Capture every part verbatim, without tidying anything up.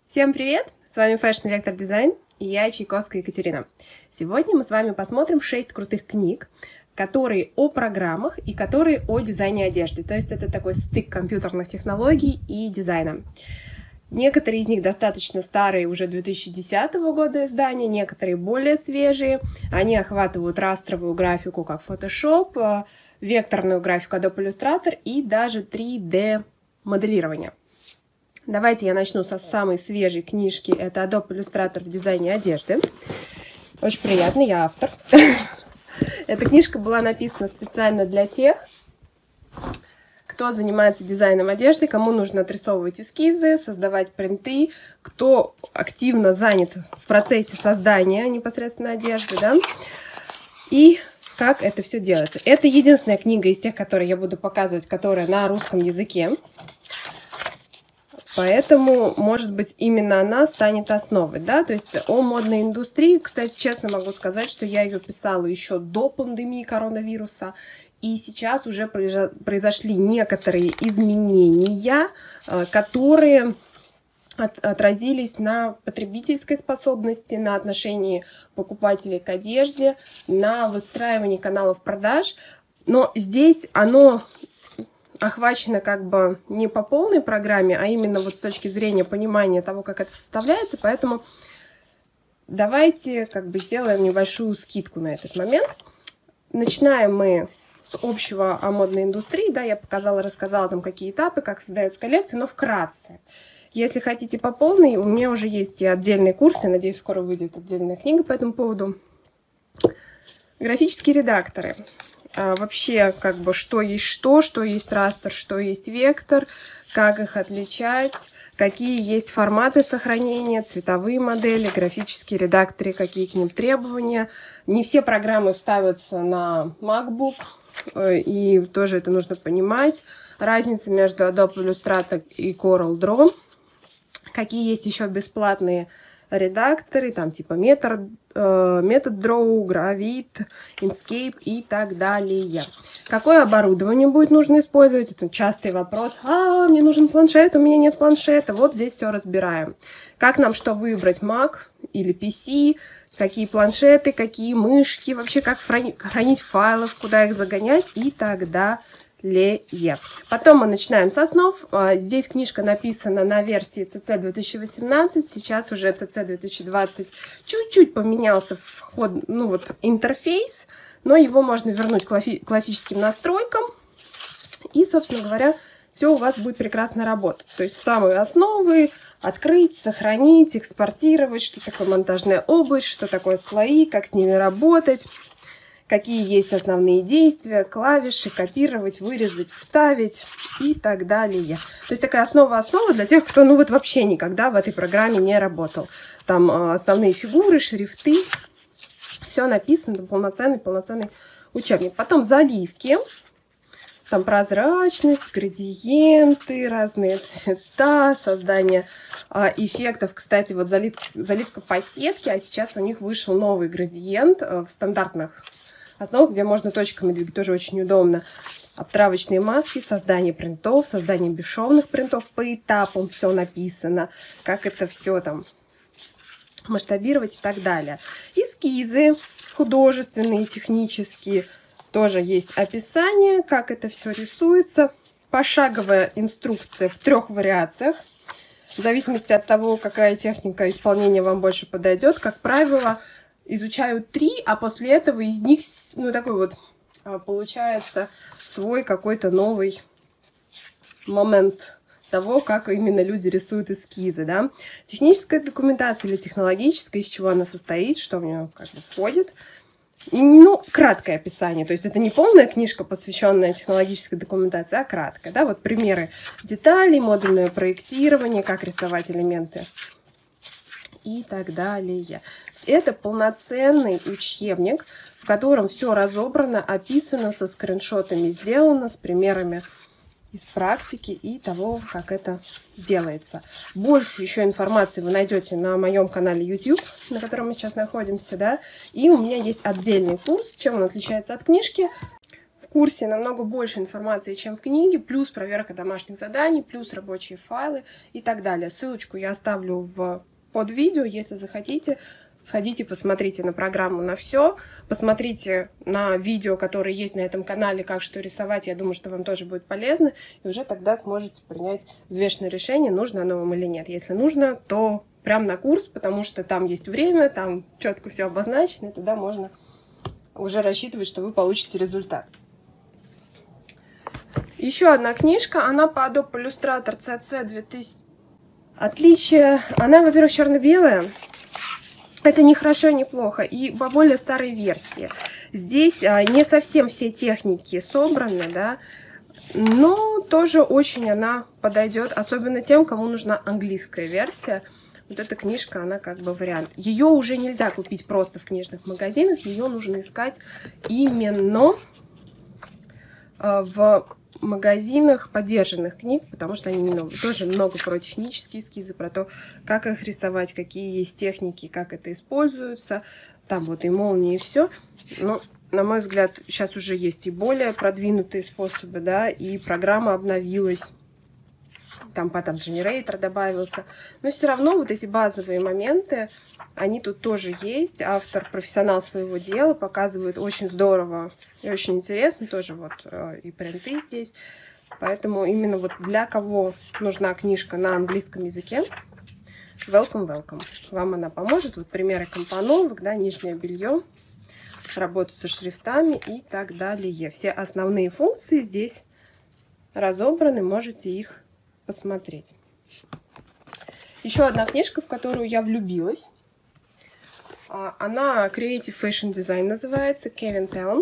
Всем привет! С вами Fashion Vector Design и я, Чайковская Екатерина. Сегодня мы с вами посмотрим шесть крутых книг, которые о программах и которые о дизайне одежды. То есть это такой стык компьютерных технологий и дизайна. Некоторые из них достаточно старые, уже две тысячи десятого года издания, некоторые более свежие. Они охватывают растровую графику, как Photoshop, векторную графику Adobe Illustrator и даже три дэ моделирование. Давайте я начну со самой свежей книжки. Это Adobe Illustrator в дизайне одежды. Очень приятно, я автор. Эта книжка была написана специально для тех, кто занимается дизайном одежды, кому нужно отрисовывать эскизы, создавать принты, кто активно занят в процессе создания непосредственно одежды, да, и как это все делается. Это единственная книга из тех, которые я буду показывать, которая на русском языке. Поэтому, может быть, именно она станет основой, да, то есть о модной индустрии. Кстати, честно могу сказать, что я ее писала еще до пандемии коронавируса, и сейчас уже произошли некоторые изменения, которые отразились на потребительской способности, на отношении покупателей к одежде, на выстраивании каналов продаж. Но здесь оно охвачено как бы не по полной программе, а именно вот с точки зрения понимания того, как это составляется. Поэтому давайте как бы сделаем небольшую скидку на этот момент. Начинаем мы с общего о модной индустрии. Да, я показала, рассказала там какие этапы, как создаются коллекции, но вкратце. Если хотите по полной, у меня уже есть и отдельный курс, я надеюсь, скоро выйдет отдельная книга по этому поводу. Графические редакторы. А, вообще, как бы, что есть что, что есть растер, что есть вектор, как их отличать, какие есть форматы сохранения, цветовые модели, графические редакторы, какие к ним требования. Не все программы ставятся на MacBook, и тоже это нужно понимать. Разница между Adobe Illustrator и CorelDRAW. Какие есть еще бесплатные редакторы, там типа Method, э, MethodDraw, Gravit, Inkscape и так далее. Какое оборудование будет нужно использовать? Это частый вопрос. А, мне нужен планшет, у меня нет планшета. Вот здесь все разбираем. Как нам что выбрать, Mac или пи си, какие планшеты, какие мышки, вообще как хранить файлы, куда их загонять и так далее. Потом мы начинаем с основ. Здесь книжка написана на версии си си две тысячи восемнадцать, сейчас уже си си две тысячи двадцать. Чуть-чуть поменялся вход, ну вот, интерфейс, но его можно вернуть к классическим настройкам. И, собственно говоря, все у вас будет прекрасно работать. То есть самые основы: открыть, сохранить, экспортировать, что такое монтажная область, что такое слои, как с ними работать. Какие есть основные действия, клавиши, копировать, вырезать, вставить и так далее. То есть такая основа-основа для тех, кто ну вот вообще никогда в этой программе не работал. Там э, основные фигуры, шрифты, все написано, полноценный, полноценный учебник. Потом заливки, там прозрачность, градиенты, разные цвета, создание э, эффектов. Кстати, вот залив, заливка по сетке, а сейчас у них вышел новый градиент э, в стандартных основ, где можно точками двигать, тоже очень удобно. Обтравочные маски, создание принтов, создание бесшовных принтов по этапам, все написано, как это все там масштабировать и так далее. Эскизы художественные, технические, тоже есть описание, как это все рисуется. Пошаговая инструкция в трех вариациях, в зависимости от того, какая техника исполнения вам больше подойдет. Как правило, изучают три, а после этого из них, ну, такой вот, получается, свой какой-то новый момент того, как именно люди рисуют эскизы, да. Техническая документация или технологическая, из чего она состоит, что в нее как бы входит. Ну, краткое описание, то есть это не полная книжка, посвященная технологической документации, а краткая, да. Вот примеры деталей, модульное проектирование, как рисовать элементы и так далее. Это полноценный учебник, в котором все разобрано, описано, со скриншотами сделано, с примерами из практики и того, как это делается. Больше еще информации вы найдете на моем канале YouTube, на котором мы сейчас находимся, да. И у меня есть отдельный курс, чем он отличается от книжки. В В курсе намного больше информации, чем в книге, плюс проверка домашних заданий, плюс рабочие файлы и так далее. Ссылочку я оставлю в, под видео, если захотите. Сходите, посмотрите на программу на все, посмотрите на видео, которые есть на этом канале, как что рисовать. Я думаю, что вам тоже будет полезно. И уже тогда сможете принять взвешенное решение, нужно оно вам или нет. Если нужно, то прям на курс, потому что там есть время, там четко все обозначено, и туда можно уже рассчитывать, что вы получите результат. Еще одна книжка, она по Adobe Illustrator си си две тысячи. Отличие, она, во-первых, черно-белая. Это не хорошо, не плохо. И по более старой версии. Здесь а, не совсем все техники собраны, да, но тоже очень она подойдет, особенно тем, кому нужна английская версия. Вот эта книжка, она как бы вариант. Ее уже нельзя купить просто в книжных магазинах, ее нужно искать именно а, в магазинах подержанных книг, потому что они не новые. Тоже много про технические эскизы, про то, как их рисовать, какие есть техники, как это используется. Там вот и молнии, и все. Но, на мой взгляд, сейчас уже есть и более продвинутые способы, да, и программа обновилась. Там потом Generator добавился. Но все равно вот эти базовые моменты, они тут тоже есть. Автор профессионал своего дела, показывает очень здорово и очень интересно. Тоже вот и принты здесь. Поэтому именно вот для кого нужна книжка на английском языке, welcome, welcome. Вам она поможет. Вот примеры компоновок, да, нижнее белье, работа со шрифтами и так далее. Все основные функции здесь разобраны, можете их посмотреть. Еще одна книжка, в которую я влюбилась. Она Creative Fashion Design называется, Кевин Телн.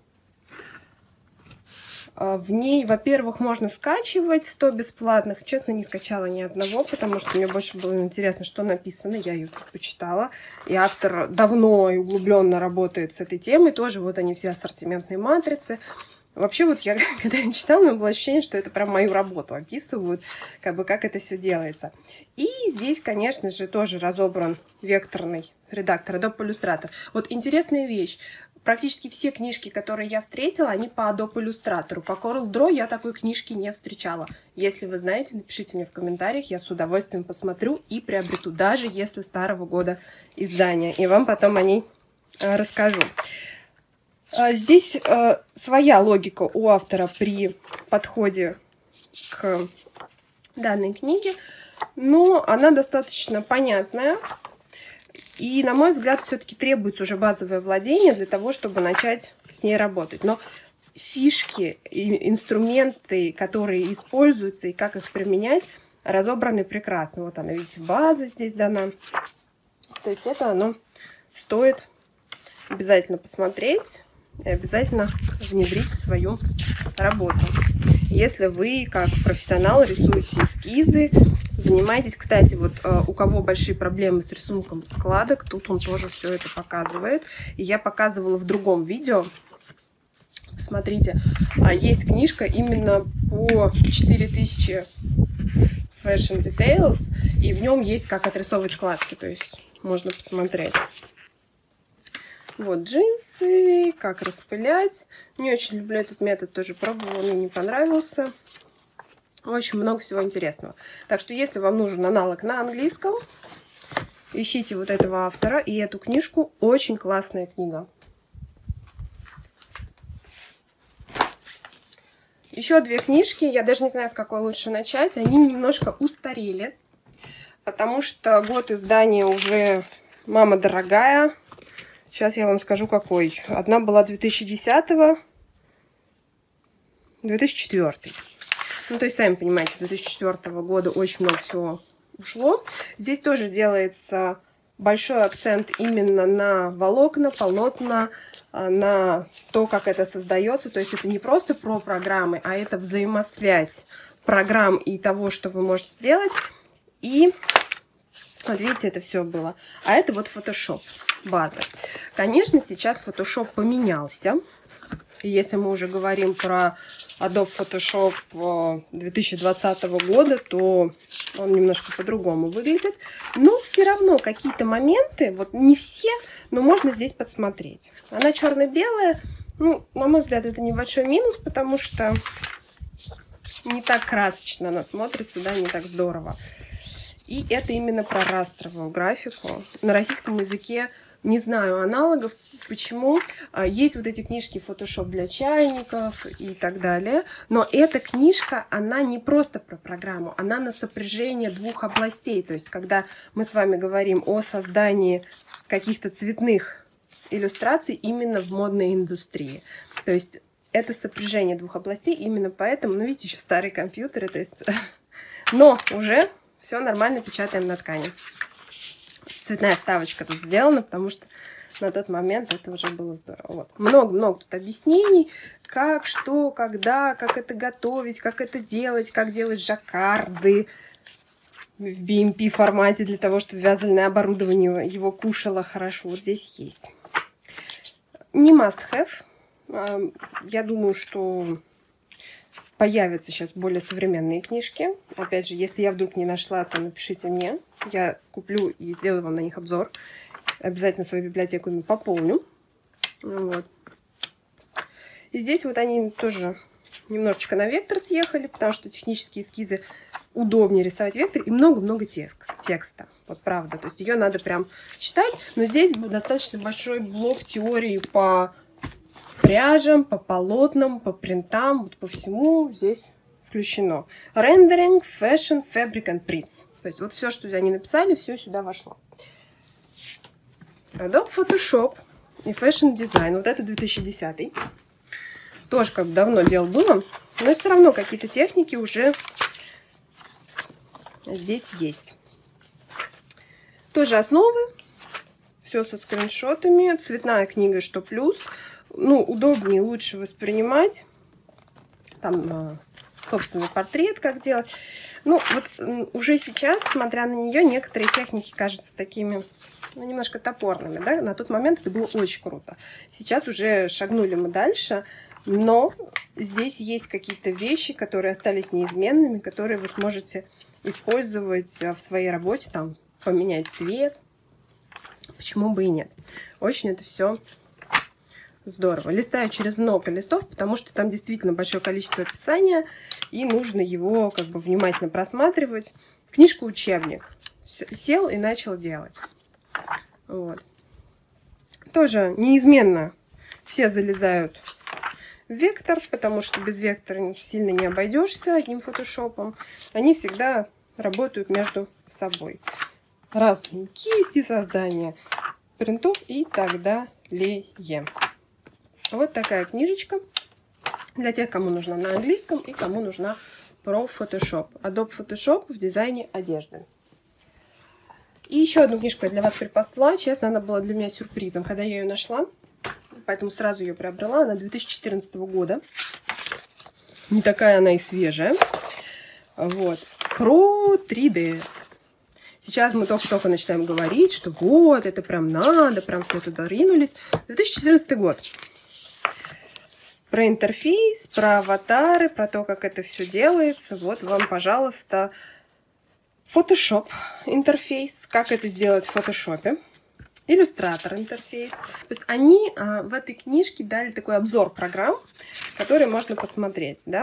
В ней, во-первых, можно скачивать сто бесплатных. Честно, не скачала ни одного, потому что мне больше было интересно, что написано. Я ее почитала. И автор давно и углубленно работает с этой темой. Тоже вот они все ассортиментные матрицы. Вообще, вот я, когда я читала, у меня было ощущение, что это прям мою работу описывают, как бы как это все делается. И здесь, конечно же, тоже разобран векторный редактор Adobe Illustrator. Вот интересная вещь. Практически все книжки, которые я встретила, они по Adobe Illustrator. По CorelDRAW я такой книжки не встречала. Если вы знаете, напишите мне в комментариях, я с удовольствием посмотрю и приобрету, даже если старого года издания. И вам потом о ней э, расскажу. Здесь э, своя логика у автора при подходе к данной книге, но она достаточно понятная. И, на мой взгляд, все-таки требуется уже базовое владение для того, чтобы начать с ней работать. Но фишки и инструменты, которые используются и как их применять, разобраны прекрасно. Вот она, видите, база здесь дана. То есть это оно стоит обязательно посмотреть и обязательно внедрить в свою работу. Если вы, как профессионал, рисуете эскизы, занимаетесь, кстати, вот у кого большие проблемы с рисунком складок, тут он тоже все это показывает. И я показывала в другом видео. Посмотрите, есть книжка именно по четыре тысячи Fashion Details, и в нем есть как отрисовывать складки, то есть можно посмотреть. Вот джинсы, как распылять. Не очень люблю этот метод, тоже пробовала, мне не понравился. Очень много всего интересного. Так что, если вам нужен аналог на английском, ищите вот этого автора и эту книжку. Очень классная книга. Еще две книжки. Я даже не знаю, с какой лучше начать. Они немножко устарели, потому что год издания уже, мама дорогая. Сейчас я вам скажу, какой. Одна была две тысячи десятого, две тысячи четвёртый. Ну, то есть, сами понимаете, с две тысячи четвёртого года очень много всего ушло. Здесь тоже делается большой акцент именно на волокна, полотна, на то, как это создается. То есть, это не просто про программы, а это взаимосвязь программ и того, что вы можете сделать. И, вот видите, это все было. А это вот Photoshop. База. Конечно, сейчас Photoshop поменялся. И если мы уже говорим про Adobe Photoshop две тысячи двадцатого года, то он немножко по-другому выглядит. Но все равно какие-то моменты, вот не все, но можно здесь посмотреть. Она черно-белая, Ну, на мой взгляд, это небольшой минус, потому что не так красочно она смотрится, да, не так здорово. И это именно про растровую графику. На российском языке не знаю аналогов. Почему? Есть вот эти книжки Photoshop для чайников и так далее. Но эта книжка, она не просто про программу, она на сопряжение двух областей. То есть, когда мы с вами говорим о создании каких-то цветных иллюстраций именно в модной индустрии. То есть, это сопряжение двух областей, именно поэтому, ну, видите, еще старые компьютеры, то есть, но уже все нормально печатаем на ткани. Цветная вставочка тут сделана, потому что на тот момент это уже было здорово. Много-много вот. тут объяснений, как, что, когда, как это готовить, как это делать, как делать жаккарды в би эм пи формате для того, чтобы вязальное оборудование его кушало хорошо. Вот здесь есть. Не must have. Я думаю, что появятся сейчас более современные книжки. Опять же, если я вдруг не нашла, то напишите мне. Я куплю и сделаю вам на них обзор. Обязательно свою библиотеку ими пополню. Вот. И здесь вот они тоже немножечко на вектор съехали, потому что технические эскизы удобнее рисовать вектор. И много-много текста. Вот правда. То есть ее надо прям читать. Но здесь достаточно большой блок теории по пряжам, по полотнам, по принтам, вот по всему здесь включено. Rendering, Fashion, Fabric and Prints. То есть вот все, что они написали, все сюда вошло. Adobe Photoshop и Fashion Design. Вот это две тысячи десятый. Тоже как бы давно дело было, но все равно какие-то техники уже здесь есть. Тоже основы. Все со скриншотами. Цветная книга, что плюс. Ну, удобнее, лучше воспринимать. Там, собственный портрет, как делать. Ну, вот уже сейчас, смотря на нее, некоторые техники кажутся такими, ну, немножко топорными, да. На тот момент это было очень круто. Сейчас уже шагнули мы дальше, но здесь есть какие-то вещи, которые остались неизменными, которые вы сможете использовать в своей работе, там, поменять цвет. Почему бы и нет? Очень это все здорово. Листаю через много листов, потому что там действительно большое количество описания, и нужно его как бы внимательно просматривать. Книжка-учебник. Сел и начал делать. Вот. Тоже неизменно все залезают в вектор, потому что без вектора сильно не обойдешься одним фотошопом. Они всегда работают между собой. Разные кисти, создания принтов и так далее. Вот такая книжечка для тех, кому нужна на английском и кому нужна про Photoshop. Adobe Photoshop в дизайне одежды. И еще одну книжку я для вас припасла. Честно, она была для меня сюрпризом, когда я ее нашла. Поэтому сразу ее приобрела. Она две тысячи четырнадцатого года. Не такая она и свежая. Вот. Про три дэ. Сейчас мы только-только начинаем говорить, что вот, это прям надо, прям все туда ринулись. две тысячи четырнадцатый год. Про интерфейс, про аватары, про то, как это все делается. Вот вам, пожалуйста, Photoshop интерфейс, как это сделать в фотошопе. Иллюстратор интерфейс. То есть они а, в этой книжке дали такой обзор программ, которые можно посмотреть, да?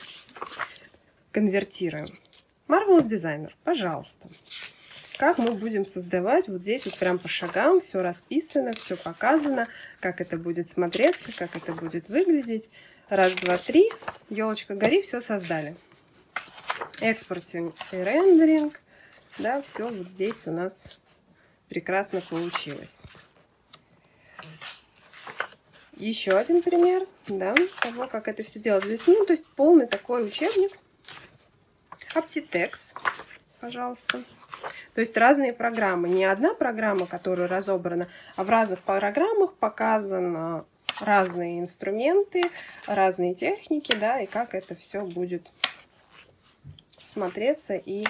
Конвертируем. Marvelous Designer, пожалуйста. Как мы будем создавать, вот здесь вот прям по шагам все расписано, все показано, как это будет смотреться, как это будет выглядеть. Раз, два, три, елочка гори, все создали. Экспортинг и рендеринг, да, все вот здесь у нас прекрасно получилось. Еще один пример, да, того, как это все делать. Ну, то есть полный такой учебник. Aptitex, пожалуйста. То есть разные программы. Не одна программа, которая разобрана, а в разных программах показаны разные инструменты, разные техники, да, и как это все будет смотреться. И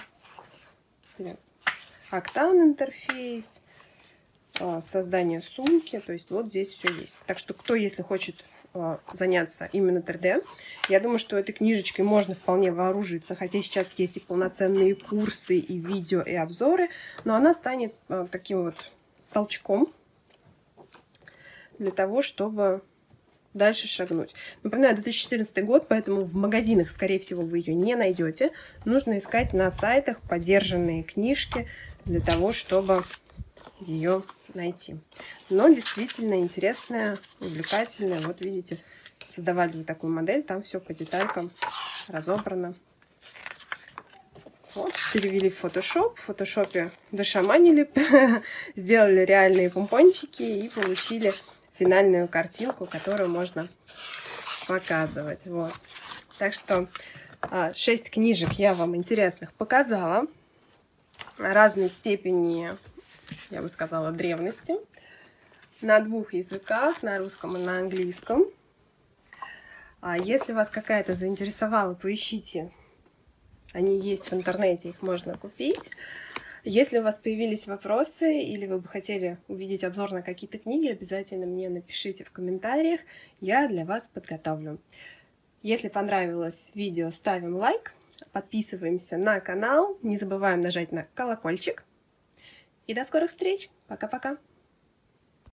Octane интерфейс, создание сумки. То есть вот здесь все есть. Так что кто, если хочет заняться именно три дэ, я думаю, что этой книжечкой можно вполне вооружиться, хотя сейчас есть и полноценные курсы, и видео, и обзоры, но она станет таким вот толчком для того, чтобы дальше шагнуть. Напоминаю, две тысячи четырнадцатый год, поэтому в магазинах, скорее всего, вы ее не найдете. Нужно искать на сайтах подержанные книжки для того, чтобы ее найти. Но действительно интересная, увлекательная. Вот видите, создавали вот такую модель, там все по деталькам разобрано. Вот, перевели в Photoshop. В Photoshop дошаманили, сделали реальные помпончики и получили финальную картинку, которую можно показывать. Вот. Так что шесть книжек я вам интересных показала. Разной степени, я бы сказала, древности. На двух языках, на русском и на английском. Если вас какая-то заинтересовала, поищите. Они есть в интернете, их можно купить. Если у вас появились вопросы или вы бы хотели увидеть обзор на какие-то книги, обязательно мне напишите в комментариях, я для вас подготовлю. Если понравилось видео, ставим лайк, подписываемся на канал, не забываем нажать на колокольчик. И до скорых встреч! Пока-пока!